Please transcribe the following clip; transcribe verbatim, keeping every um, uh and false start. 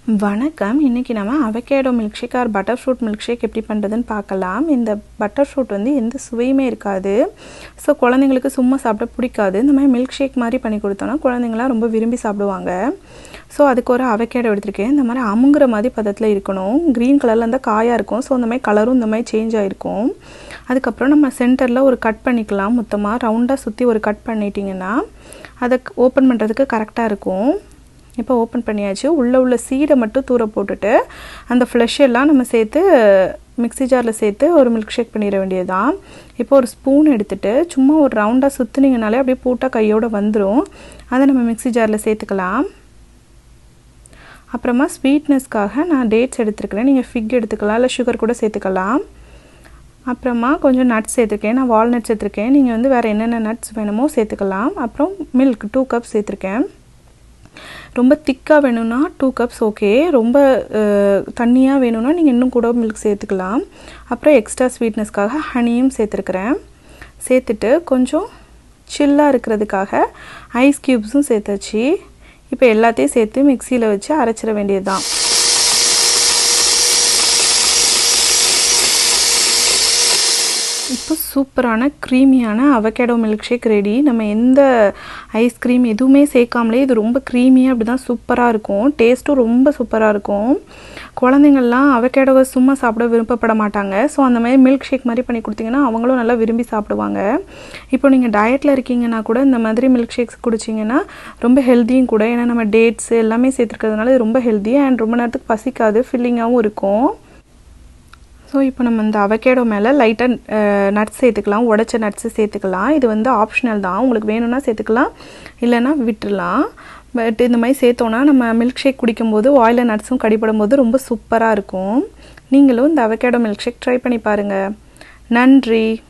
வணக்கம். இன்றைக்கி நம்ம avocado milk shake or butter fruit milk shake எப்படி பண்ணுறதுன்னு பார்க்கலாம். இந்த பட்டர் ஃப்ரூட் வந்து எந்த சுவையுமே இருக்காது. ஸோ குழந்தைங்களுக்கு சும்மா சாப்பிட பிடிக்காது. இந்த மாதிரி மில்க் ஷேக் மாதிரி பண்ணி கொடுத்தோன்னா குழந்தைங்களாம் ரொம்ப விரும்பி சாப்பிடுவாங்க. ஸோ அதுக்கு ஒரு அவகேடோ எடுத்துருக்கேன். இந்த மாதிரி அமுங்குற மாதிரி பதத்தில் இருக்கணும். க்ரீன் கலரில் இருந்தால் காயாக இருக்கும். ஸோ இந்த மாதிரி கலரும் இந்த மாதிரி சேஞ்ச் ஆகிருக்கும். அதுக்கப்புறம் நம்ம சென்டரில் ஒரு கட் பண்ணிக்கலாம். மொத்தமாக ரவுண்டாக சுற்றி ஒரு கட் பண்ணிட்டிங்கன்னா அதை ஓப்பன் பண்ணுறதுக்கு கரெக்டாக இருக்கும். இப்போ ஓப்பன் பண்ணியாச்சு. உள்ளே உள்ள சீடை மட்டும் தூர போட்டுட்டு அந்த ஃப்ளஷ் எல்லாம் நம்ம சேர்த்து மிக்ஸி ஜாரில் சேர்த்து ஒரு மில்க் ஷேக் பண்ணிட வேண்டியது தான். இப்போ ஒரு ஸ்பூன் எடுத்துகிட்டு சும்மா ஒரு ரவுண்டாக சுற்றுனீங்கனாலே அப்படியே பூட்டாக கையோடு வந்துடும். அதை நம்ம மிக்ஸி ஜாரில் சேர்த்துக்கலாம். அப்புறமா ஸ்வீட்னஸ்க்காக நான் டேட்ஸ் எடுத்துருக்கிறேன். நீங்கள் ஃபிக் எடுத்துக்கலாம், இல்லை சுகர் கூட சேர்த்துக்கலாம். அப்புறமா கொஞ்சம் நட்ஸ் சேர்த்துருக்கேன். நான் வால்நட்ஸ் சேர்த்துருக்கேன். நீங்கள் வந்து வேறு என்னென்ன நட்ஸ் வேணுமோ சேர்த்துக்கலாம். அப்புறம் மில்க் டூ கப் சேர்த்துருக்கேன். ரொம்ப திக்காக வேணும்னா டூ கப்ஸ் ஓகே. ரொம்ப தண்ணியாக வேணும்னா நீங்கள் இன்னும் கூட மில்க் சேர்த்துக்கலாம். அப்புறம் எக்ஸ்ட்ரா ஸ்வீட்னஸ்க்காக ஹனியும் சேர்த்துருக்குறேன். சேர்த்துட்டு கொஞ்சம் சில்லாக இருக்கிறதுக்காக ஐஸ் க்யூப்ஸும் சேர்த்தாச்சு. இப்போ எல்லாத்தையும் சேர்த்து மிக்சியில் வச்சு அரைச்சிட வேண்டியது தான். இப்போ சூப்பரான க்ரீமியான அவகேடோ மில்க் ஷேக் ரெடி. நம்ம எந்த ஐஸ்கிரீம் எதுவுமே சேர்க்காமலே இது ரொம்ப க்ரீமியாக அப்படி தான் சூப்பராக இருக்கும். டேஸ்ட்டும் ரொம்ப சூப்பராக இருக்கும். குழந்தைங்கள்லாம் அவகேடோவை சும்மா சாப்பிட விருப்பப்பட மாட்டாங்க. ஸோ அந்த மாதிரி மில்க் ஷேக் மாதிரி பண்ணி கொடுத்தீங்கன்னா அவங்களும் நல்லா விரும்பி சாப்பிடுவாங்க. இப்போ நீங்கள் டயட்டில் இருக்கீங்கன்னா கூட இந்த மாதிரி மில்க் ஷேக்ஸ் குடிச்சிங்கன்னா ரொம்ப ஹெல்த்தியும் கூட. ஏன்னா நம்ம டேட்ஸ் எல்லாமே சேர்த்துருக்கிறதுனால இது ரொம்ப ஹெல்த்தி அண்ட் ரொம்ப நேரத்துக்கு பசிக்காது, ஃபில்லிங்காகவும் இருக்கும். ஸோ இப்போ நம்ம இந்த அவகேடோ மேலே லைட்டாக நட்ஸ் சேர்த்துக்கலாம். உடைச்ச நட்ஸு சேர்த்துக்கலாம். இது வந்து ஆப்ஷனல் தான். உங்களுக்கு வேணும்னா சேர்த்துக்கலாம், இல்லைன்னா விட்டுடலாம். பட் இந்த மாதிரி சேர்த்தோன்னா நம்ம மில்க் ஷேக் குடிக்கும்போது வாயில் நட்ஸும் கடிப்படும் போது ரொம்ப சூப்பராக இருக்கும். நீங்களும் இந்த அவகேடோ மில்க் ஷேக் ட்ரை பண்ணி பாருங்கள். நன்றி.